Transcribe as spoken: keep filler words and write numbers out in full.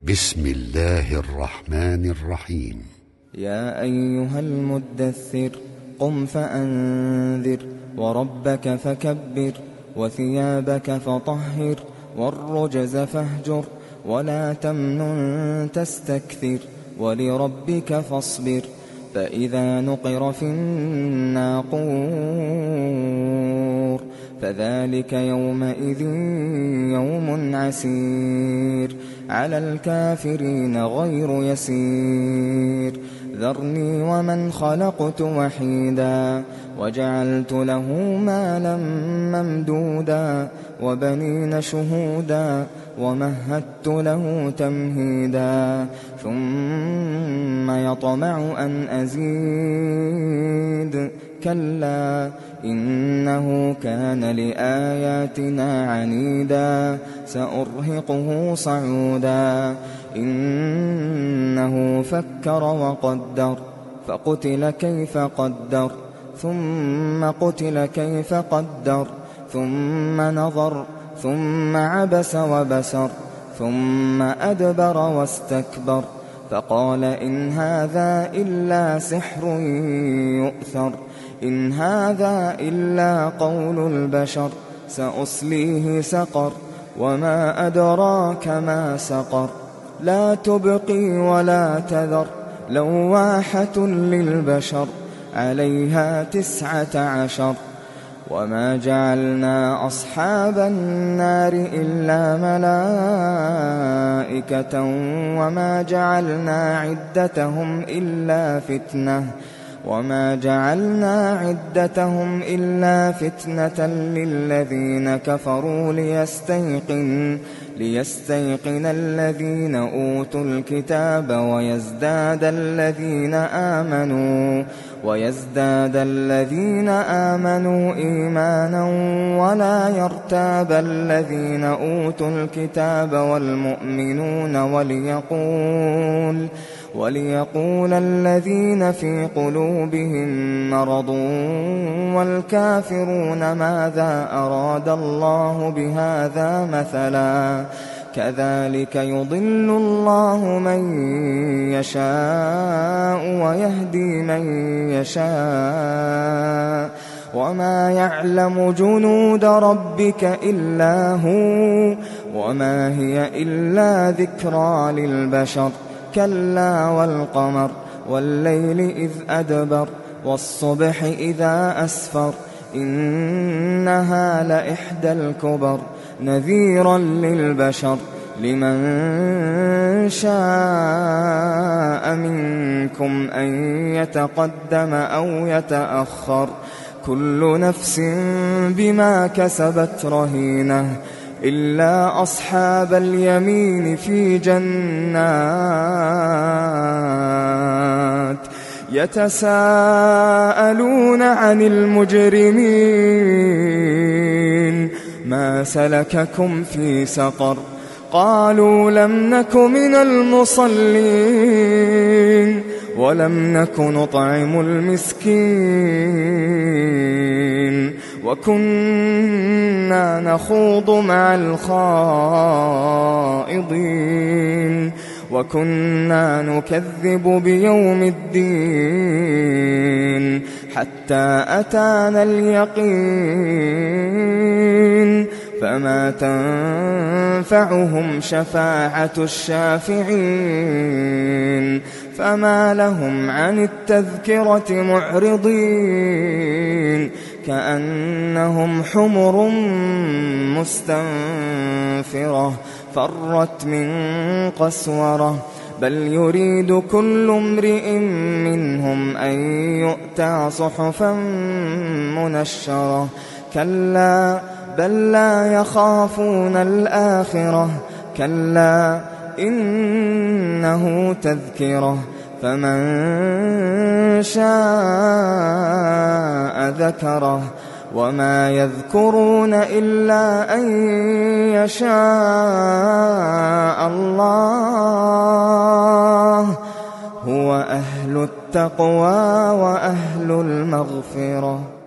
بسم الله الرحمن الرحيم. يا أيها المدثر قم فأنذر وربك فكبر وثيابك فطهر والرجز فاهجر ولا تمنن تستكثر ولربك فاصبر فإذا نقر في الناقور فذلك يومئذ يوم عسير على الكافرين غير يسير ذرني ومن خلقت وحيدا وجعلت له مالا ممدودا وبنين شهودا ومهدت له تمهيدا ثم يطمع أن أزيد كلا إنه كان لآياتنا عنيدا سأرهقه صعودا إنه فكر وقدر فقتل كيف قدر ثم قتل كيف قدر ثم نظر ثم عبس وبسر ثم أدبر واستكبر فقال إن هذا إلا سحر يؤثر إن هذا إلا قول البشر سأصليه سقر وما أدراك ما سقر لا تبقي ولا تذر لواحة للبشر عليها تسعة عشر وما جعلنا أصحاب النار إلا ملائكة وما جعلنا عدتهم إلا فتنة وما جعلنا عدتهم إلا فتنة للذين كفروا ليستيقن ليستيقن الذين أوتوا الكتاب ويزداد الذين آمنوا ويزداد الذين آمنوا إيمانا ولا يرتاب الذين أوتوا الكتاب والمؤمنون وليقول وليقول الذين في قلوبهم مرض والكافرون ماذا أراد الله بهذا مثلا كذلك يضل الله من يشاء ويهدي من يشاء وما يعلم جنود ربك إلا هو وما هي إلا ذكرى للبشر كلا والقمر والليل إذ أدبر والصبح إذا أسفر إنها لإحدى الكبر نذيرا للبشر لمن شاء منكم أن يتقدم أو يتأخر كل نفس بما كسبت رهينة إلا أصحاب اليمين في جنات يتساءلون عن المجرمين ما سلككم في سقر قالوا لم نك من المصلين ولم نك نطعم المسكين وكنا نخوض مع الخائضين وكنا نكذب بيوم الدين حتى أتانا اليقين فما تنفعهم شفاعة الشافعين فما لهم عن التذكرة معرضين كأنهم حمر مستنفرة فرت من قسورة بل يريد كل امرئ منهم أن يؤتى صحفا منشرة كلا بل لا يخافون الآخرة كلا إنه تذكرة فمن شاء ذكره وما يذكرون إلا أن يشاء الله هو أهل التقوى وأهل المغفرة.